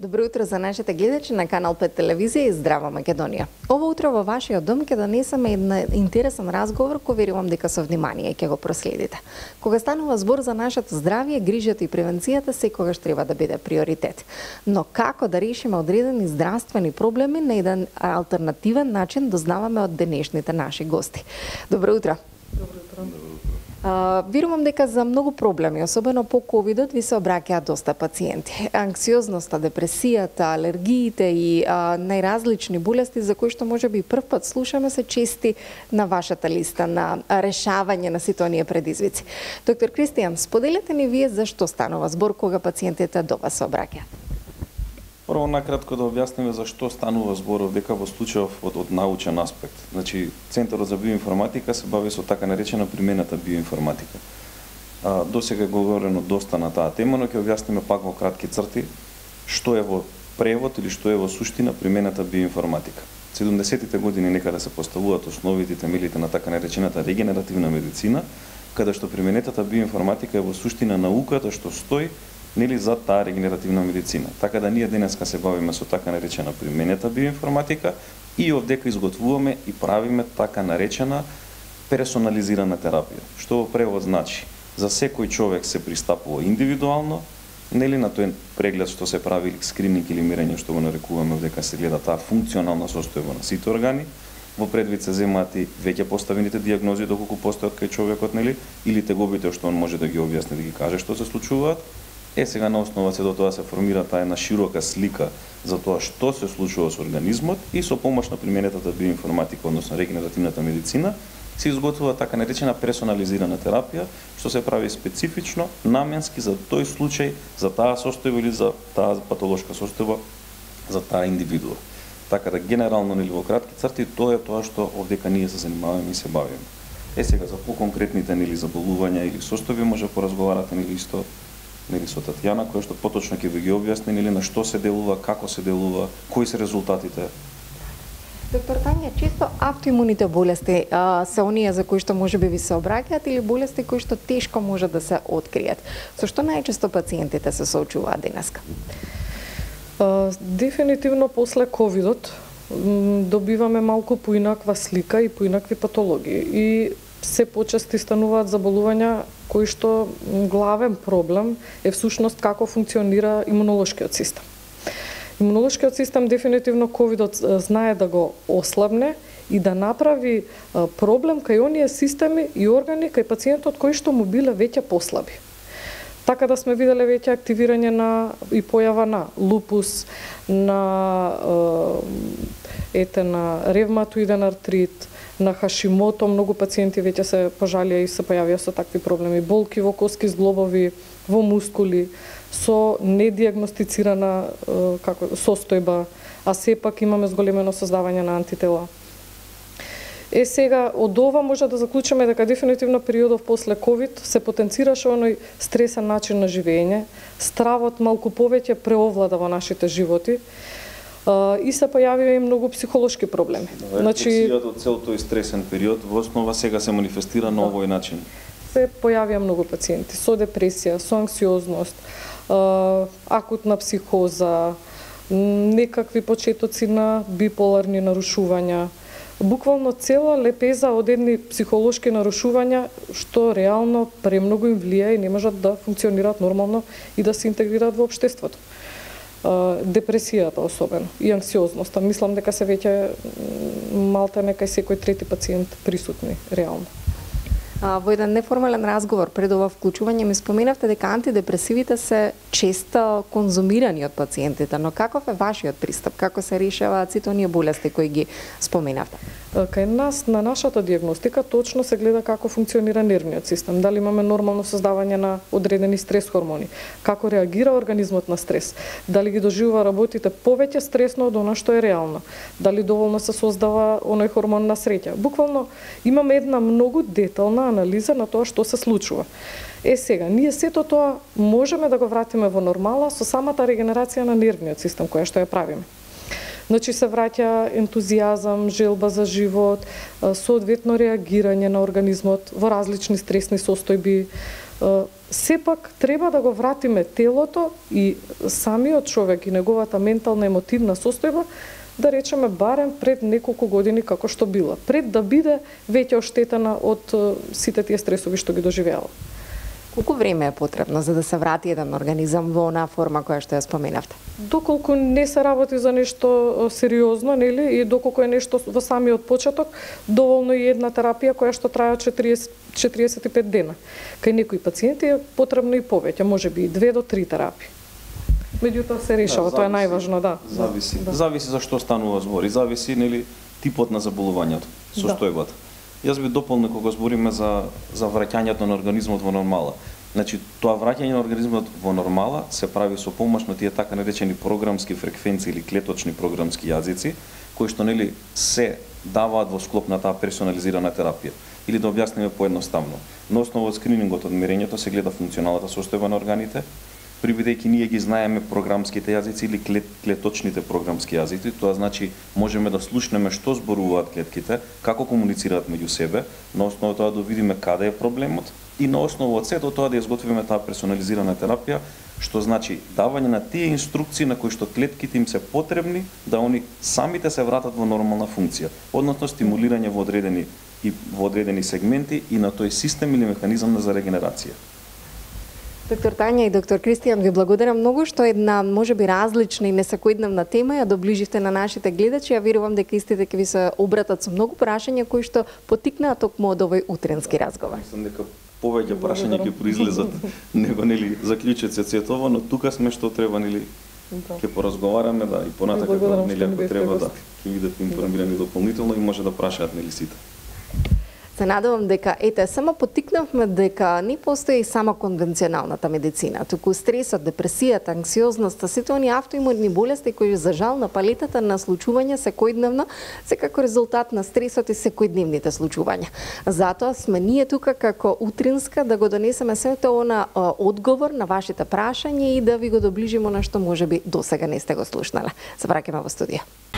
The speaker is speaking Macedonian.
Добро утро за нашите гледачи на Канал 5 телевизија и Здрава Македонија. Ова утро во вашиот дом ќе донесеме еден интересен разговор кој верувам дека со внимание ќе го проследите. Кога станува збор за нашето здравје, грижата и превенцијата секогаш треба да биде приоритет. Но како да решиме одредени здравствени проблеми на еден алтернативен начин дознаваме од денешните наши гости. Добро утро. Добро утро. Верувам дека за многу проблеми, особено по ковидот, ви се обраќаат доста пациенти. Анксиозноста, депресијата, алергиите и најразлични болести за кои што можеби прв пат слушаме се чести на вашата листа на решавање на сите оние предизвици. Доктор Кристијан, споделете ни вие зашто станува збор кога пациентите до вас се обраќаат? Прво накратко да објасниме зашто станува зборов дека во случајов од научен аспект. Значи, Центарот за биоинформатика се бави со така наречена примената биоинформатика. Досега е говорено доста на таа тема, но ќе објасниме пак во кратки црти што е во превод или што е во суштина примената биоинформатика. 70-тите години некаде се поставуваат основите и темелите на така наречената регенеративна медицина, каде што применетата биоинформатика е во суштина науката што стои нели за таа регенеративна медицина. Така да ние денеска се бавиме со така наречена применета биоинформатика и овдека изготвуваме и правиме така наречена персонализирана терапија. Што во превод значи? За секој човек се пристапува индивидуално, нели на тој преглед што се прави или скрининг или мирење што го нарекуваме овдека се гледа таа функционална состојба на сите органи. Во предвид се земаат и веќе поставените дијагнози доколку постојат кај човекот, нели, или тегобите што он може да ги објасни, да ги каже што се случуваат. Сега на основа се до тоа се формира таа една широка слика за тоа што се случува со организмот и со помош на применетата биоинформатика, односно регенеративната медицина, се изготвува така наречена персонализирана терапија, што се прави специфично, наменски за тој случај, за таа состојба или за таа патолошка состојба, за таа индивидуа. Така да генерално или во кратки црти тоа е тоа што овдека ние се занимаваме и се бавиме. Сега за поконкретните нели заболувања или состојби може поразговарате нели исто нели со Татјана, која што поточно ќе ви ги објасни нели на што се делува, како се делува, кои се резултатите. Доктор Тања, често автоимуните болести се оние за кои што можеби ви се обраќаат или болести кои што тешко може да се откријат. Со што најчесто пациентите се соочуваат денеска? Дефинитивно после ковидот добиваме малку поинаква слика и поинакви патологии и се почести стануваат заболувања кои што главен проблем е всушност како функционира имунолошкиот систем. Имунолошкиот систем дефинитивно ковидот знае да го ослабне и да направи проблем кај оние системи и органи кај пациентот кои што му биле веќе послаби. Така да сме виделе веќе активирање на и појава на лупус, на ревматоиден артрит, на Хашимото, многу пациенти веќе се пожалија и се појавија со такви проблеми, болки во коски зглобови, во мускули, со недиагностицирана состојба, а сепак имаме зголемено создавање на антитела. Сега од ова може да заклучиме дека дефинитивно периодов после ковид се потенцираше оној стресен начин на живење, стравот малку повеќе преовлада во нашите животи. И се појавија и многу психолошки проблеми. Значи, од цел тој стресен период во основа сега се манифестира на овој начин. Се појавија многу пациенти со депресија, со анксиозност, акутна психоза, некакви почетоци на биполарни нарушувања, буквално цела лепеза од едни психолошки нарушувања што реално премногу им влијае и не можат да функционираат нормално и да се интегрираат во општеството. Депресијата особено и анксиозноста, мислам дека се веќе малтене кај секој трети пациент присутни реално. Во еден неформален разговор пред ова вклучување ми споменавте дека антидепресивите се често конзумирани од пациентите, но каков е вашиот пристап? Како се решаваат сите оние болести кои ги споменавте? Кај нас, на нашата диагностика, точно се гледа како функционира нервниот систем, дали имаме нормално создавање на одредени стрес хормони, како реагира организмот на стрес, дали ги доживува работите повеќе стресно од она што е реално, дали доволно се создава оној хормон на среќа. Буквално имаме една многу детална анализа на тоа што се случува. Сега, ние сето тоа можеме да го вратиме во нормала со самата регенерација на нервниот систем која што ја правиме. Значи се враќа ентузијазам, желба за живот, соодветно реагирање на организмот во различни стресни состојби, Сепак треба да го вратиме телото и самиот човек и неговата ментална емотивна состојба, да речеме барем пред неколку години како што била, пред да биде веќе оштетена од сите тие стресови што ги доживеала. Колку време е потребно за да се врати еден организам во онаа форма која што ја споменавте? Доколку не се работи за нешто сериозно, нели, и доколку е нешто во самиот почеток, доволно е една терапија која што трае 45 дена. Кај некои пациенти е потребно и повеќе, можеби и 2 до 3 терапии. Меѓутоа се решава, тоа е најважно, да. Зависи. Да. Зависи за што станува збор и зависи, нели, типот на заболувањето, состојбата. Јас би дополнил кога збориме за враќањето на организмот во нормала. Значи, тоа враќање на организмот во нормала се прави со помош на тие така наречени програмски фреквенции или клеточни програмски јазици, кои што нели се даваат во склоп на таа персонализирана терапија. Или да објасниме поедноставно. На основа од скринингот од мерењето се гледа функционалната состојба на органите, бидејќи ние ги знаеме програмските јазици или клеточните програмски јазици, тоа значи можеме да слушнеме што зборуваат клетките, како комуницираат меѓу себе, на основа тоа да видиме каде е проблемот и на основа од сето тоа да изготвиме таа персонализирана терапија, што значи давање на тие инструкции на кои што клетките им се потребни да они самите се вратат во нормална функција, односно стимулирање во одредени сегменти и на тој систем или механизам за регенерација. Доктор Тања и доктор Кристијан, ви благодарам многу што една можеби различна и несекојдневна тема ја доближивте на нашите гледачи. Ја верувам дека истите ќе ви се обратат со многу прашања кои што поттикнаа токму од овој утренски разговор. Мислам дека повеќе прашања ќе произлезат него нели заклучат се цветова, но тука сме што треба нели ќе поразговараме да и понатака нели ако треба да ќе бидат информирани дополнително и може да прашаат нели сите. Се надевам дека, само поттикнавме дека не постои само конвенционалната медицина, туку стресот, депресијата, анксиозноста, сите оние автоимуни болести кои за жал на палетата на случувања секојдневно се како резултат на стресот и секојдневните случувања. Затоа сме ние тука како утринска да го донесеме сето она одговор на вашите прашања и да ви го доближиме на што можеби досега не сте го слушнале. Се враќаме во студија.